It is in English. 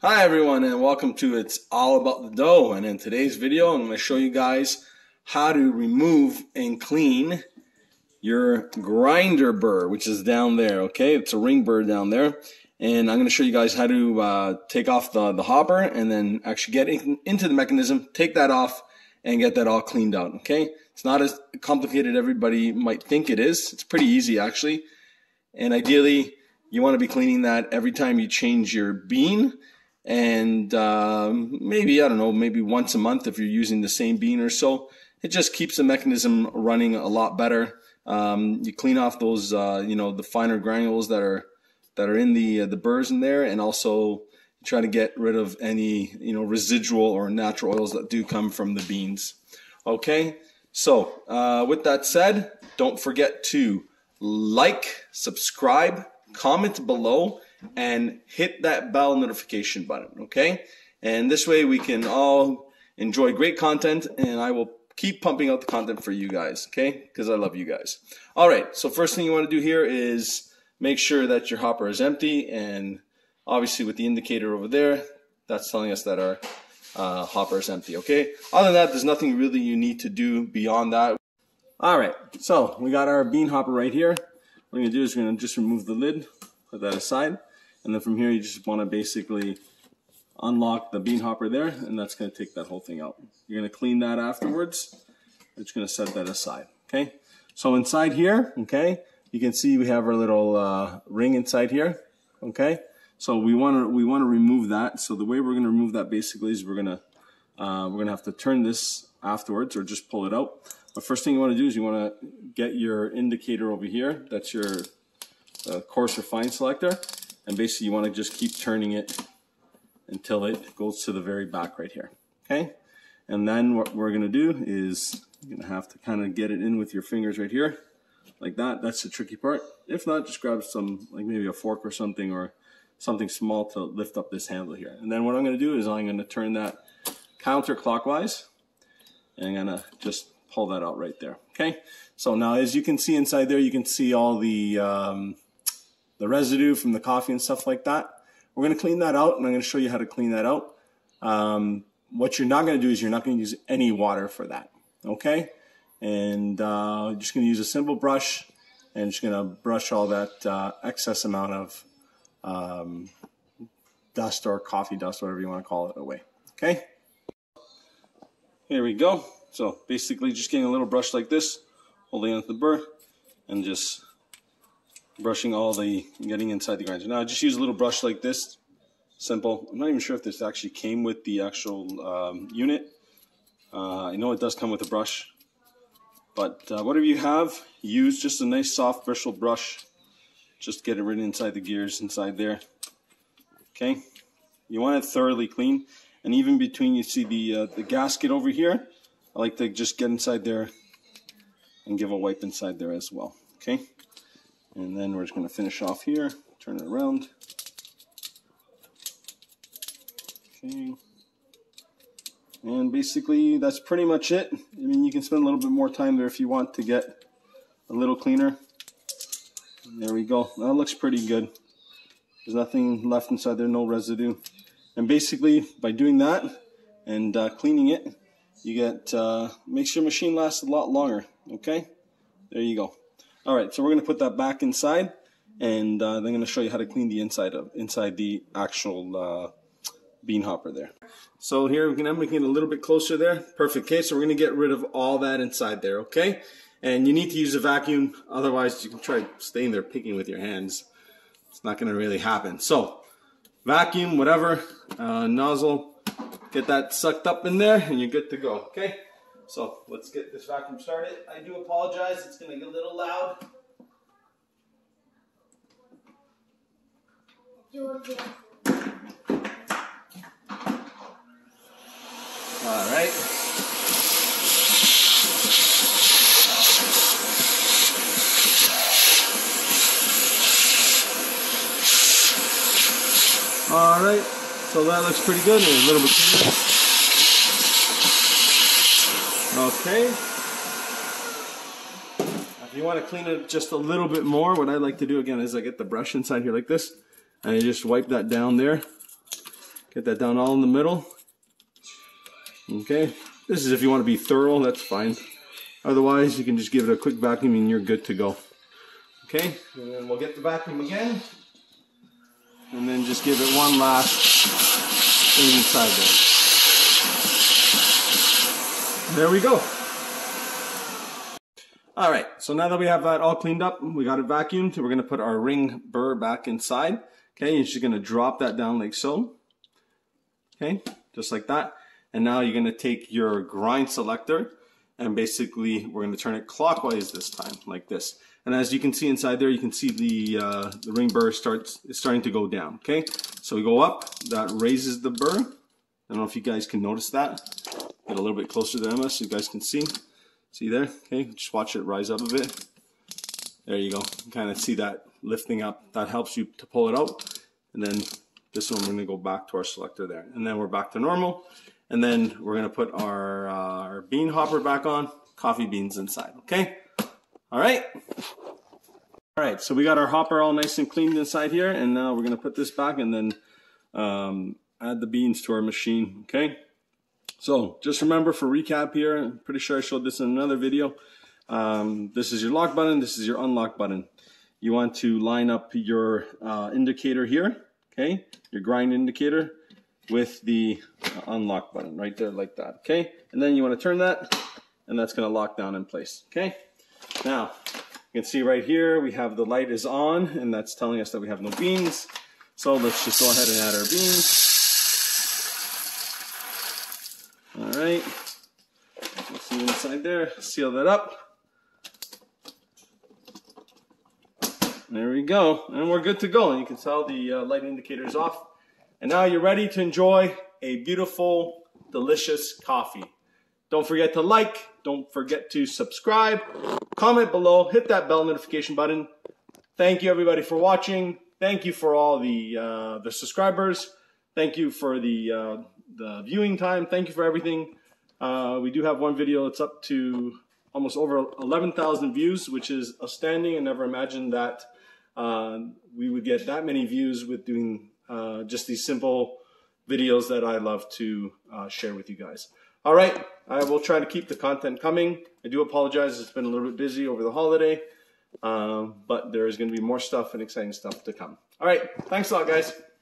Hi everyone, and welcome to It's All About the Dough. And in today's video I'm going to show you guys how to remove and clean your grinder burr, which is down there. Okay, it's a ring burr down there, and I'm going to show you guys how to take off the hopper and then actually get into the mechanism, take that off and get that all cleaned out. Okay, it's not as complicated as everybody might think it is. It's pretty easy actually, and ideally you want to be cleaning that every time you change your bean. And maybe, I don't know, maybe once a month if you're using the same bean or so. It just keeps the mechanism running a lot better. You clean off those, the finer granules that are in the burrs in there, and also try to get rid of any, residual or natural oils that do come from the beans. Okay, so with that said, don't forget to like, subscribe, comment below, and hit that bell notification button, okay? And this way we can all enjoy great content, and I will keep pumping out the content for you guys, okay? Because I love you guys. All right, so first thing you want to do here is make sure that your hopper is empty, and obviously with the indicator over there, that's telling us that our hopper is empty, okay? Other than that, there's nothing really you need to do beyond that. All right, so we got our bean hopper right here. What we're going to do is we're going to just remove the lid, put that aside. And then from here, you just want to basically unlock the bean hopper there, and that's going to take that whole thing out. You're going to clean that afterwards. We're just going to set that aside, okay? So inside here, okay, you can see we have our little ring inside here, okay? So we want to remove that. So the way we're going to remove that basically is we're going to have to turn this afterwards, or just pull it out. But first thing you want to do is you want to get your indicator over here. That's your coarse or fine selector. And basically you want to just keep turning it until it goes to the very back right here, okay? And then what we're going to do is you're going to have to kind of get it in with your fingers right here, like that. That's the tricky part. If not, just grab some, like maybe a fork or something small to lift up this handle here. And then what I'm going to do is I'm going to turn that counterclockwise, and I'm going to just pull that out right there, okay? So now as you can see inside there, you can see all the residue from the coffee and stuff like that. We're going to clean that out, and I'm going to show you how to clean that out. What you're not going to do is you're not going to use any water for that, okay? And just going to use a simple brush, and just going to brush all that excess amount of dust or coffee dust, whatever you want to call it, away, okay? Here we go. So basically just getting a little brush like this, holding onto the burr, and just brushing getting inside the grinder. Now I just use a little brush like this, simple. I'm not even sure if this actually came with the actual unit. I know it does come with a brush, but whatever you have, use just a nice soft bristle brush. Just get it right inside the gears inside there. Okay, you want it thoroughly clean, and even between, you see the gasket over here, I like to just get inside there and give a wipe inside there as well. Okay. And then we're just going to finish off here, turn it around. Okay. And basically that's pretty much it. I mean, you can spend a little bit more time there if you want to get a little cleaner. There we go. That looks pretty good. There's nothing left inside there, no residue. And basically by doing that and cleaning it, you get makes your machine last a lot longer. Okay? There you go. All right, so we're going to put that back inside, and then I'm going to show you how to clean the inside the actual bean hopper there. So here we're going to make it a little bit closer there. Perfect. Okay, so we're going to get rid of all that inside there, okay? And you need to use a vacuum, otherwise you can try staying there picking with your hands. It's not going to really happen. So vacuum, whatever, nozzle, get that sucked up in there, and you're good to go, okay? So let's get this vacuum started. I do apologize, it's going to get a little loud. All right. All right, so that looks pretty good. A little bit cleaner. Okay. If you want to clean it just a little bit more, what I like to do again is I get the brush inside here like this, and I just wipe that down there. Get that down all in the middle. Okay, this is if you want to be thorough, that's fine. Otherwise, you can just give it a quick vacuum and you're good to go. Okay, and then we'll get the vacuum again. And then just give it one last inside there. There we go. All right, so now that we have that all cleaned up, we got it vacuumed, we're gonna put our ring burr back inside. Okay, you're just gonna drop that down like so. Okay, just like that. And now you're gonna take your grind selector and basically we're gonna turn it clockwise this time, like this. And as you can see inside there, you can see the ring burr is starting to go down, okay? So we go up, that raises the burr. I don't know if you guys can notice that. Get a little bit closer to Emma so you guys can see. See there? Okay, just watch it rise up a bit. There you go. You kind of see that lifting up. That helps you to pull it out. And then this one, we're gonna go back to our selector there. And then we're back to normal. And then we're gonna put our bean hopper back on, coffee beans inside, okay? All right. All right, so we got our hopper all nice and cleaned inside here, and now we're gonna put this back and then add the beans to our machine, okay? So just remember for recap here, I'm pretty sure I showed this in another video. This is your lock button, this is your unlock button. You want to line up your indicator here, okay? Your grind indicator with the unlock button right there like that, okay? And then you want to turn that, and that's gonna lock down in place, okay? Now, you can see right here, we have the light is on, and that's telling us that we have no beans. So let's just go ahead and add our beans. All right, let's see inside there, seal that up. There we go, and we're good to go. And you can tell the light indicator is off. And now you're ready to enjoy a beautiful, delicious coffee. Don't forget to like, don't forget to subscribe, comment below, hit that bell notification button. Thank you everybody for watching. Thank you for all the subscribers. Thank you for the viewing time. Thank you for everything. We do have one video that's up to almost over 11,000 views, which is outstanding. I never imagined that we would get that many views with doing just these simple videos that I love to share with you guys. All right, I will try to keep the content coming. I do apologize, it's been a little bit busy over the holiday, but there is going to be more stuff and exciting stuff to come. All right, thanks a lot, guys.